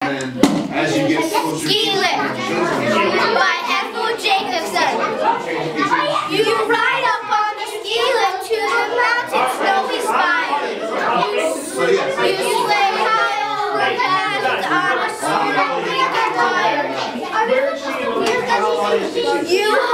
As you get closer Skilift by Ethel Jacobson. You ride up on the ski lift to the mountain snowy spire. You sleigh high over head on a snowy wire. You